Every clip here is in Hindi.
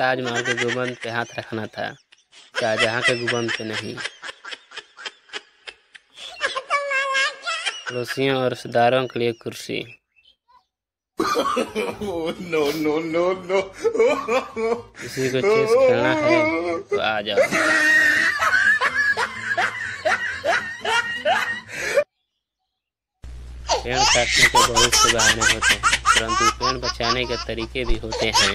ताजमहल के गुंबद पे हाथ रखना था, शाहजहां के गुंबद पे नहीं। पड़ोसियों और रिश्तेदारों के लिए कुर्सी। No no no no. किसी को चेस खेलना है तो आ जाओ। पेड़ काटने के बहुत से बहाने होते हैं, परंतु पेड़ बचाने के तरीके भी होते हैं।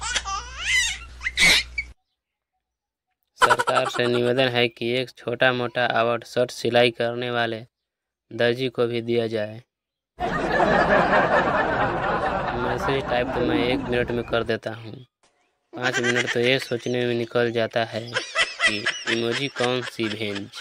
सरकार से निवेदन है कि एक छोटा मोटा अवार्ड शर्ट सिलाई करने वाले दर्जी को भी दिया जाए। मैसेज टाइप तो मैं 1 मिनट में कर देता हूँ, 5 मिनट तो ये सोचने में निकल जाता है कि इमोजी कौन सी भेज।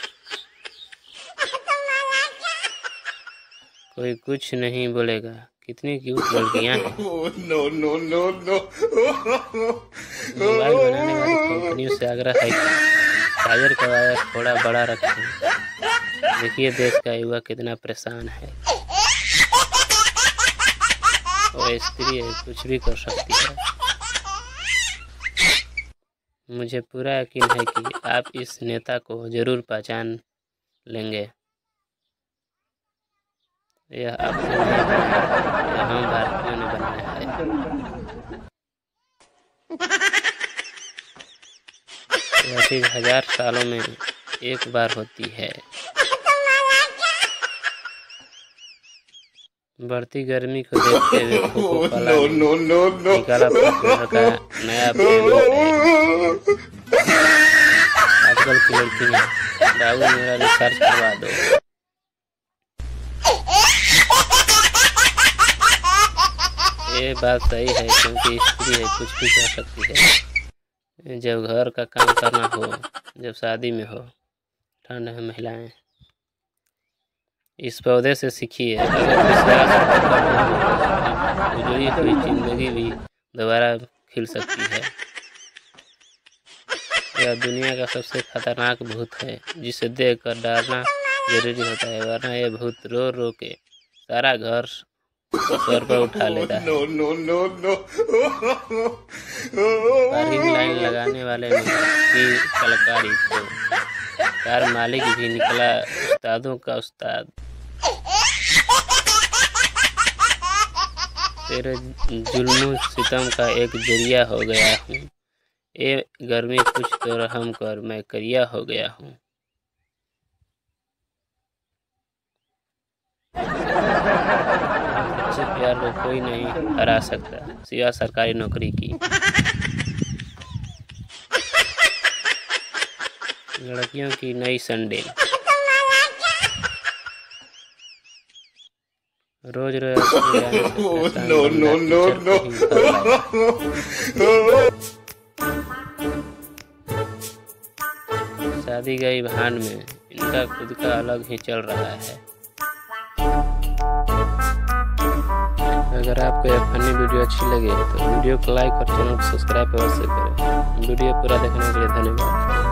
कोई कुछ नहीं बोलेगा, कितनी क्यूट लड़कियां हैं। No no no no. Mobile बनाने वाली कंपनियों से आग्रह है कि चार्जर का वायर थोड़ा बड़ा रखें। देखिए देश का युवा कितना परेशान है। और स्त्री है, कुछ भी कर सकती है। मुझे पूरा यकीन है कि आप इस नेता को जरूर पहचान लेंगे। यह आपने नहीं बनाया, यह हम भारतीयों ने बनाया है। यह चीज 1000 सालों में एक बार होती है। बढ़ती गर्मी को देखते हुए कोको कोला निकाला पार्टनर का नया प्रेमी है। आजकल की लड़कियां, बाबू मेरा रिसर्च करवा दो। ये बात सही है, क्योंकि स्त्री है, कुछ भी कर सकती है। जब घर का काम करना हो, जब शादी में हो, ठंड है महिलाएं। इस पौधे से सीखिए, अगर विश्वास उजड़ी हुई जिंदगी भी दोबारा खिल सकती है। यह दुनिया का सबसे खतरनाक भूत है, जिसे देख कर डरना जरूरी होता है, वरना यह भूत रो रो के सारा घर सर पर उठा लेता है। पार्किंग लाइन लगाने वाले की कलाकारी तो कार मालिक भी निकला उस्तादों का उस्ताद। तेरे जुल्म सितम का एक जरिया हो गया हूँ, ए गर्मी कुछ तो रहम कर, मैं करिया हो गया हूँ। सच्चे प्यार को कोई नहीं हरा सकता, सिवा सरकारी नौकरी की। लड़कियों की नई सैंडल। रोज रोज नो नो नो नो। शादी गई भान में इनका खुद का अलग ही चल रहा है। अगर आपको यह फनी वीडियो अच्छी लगे तो वीडियो को लाइक और चैनल को सब्सक्राइब अवश्य करें। वीडियो पूरा देखने के लिए धन्यवाद।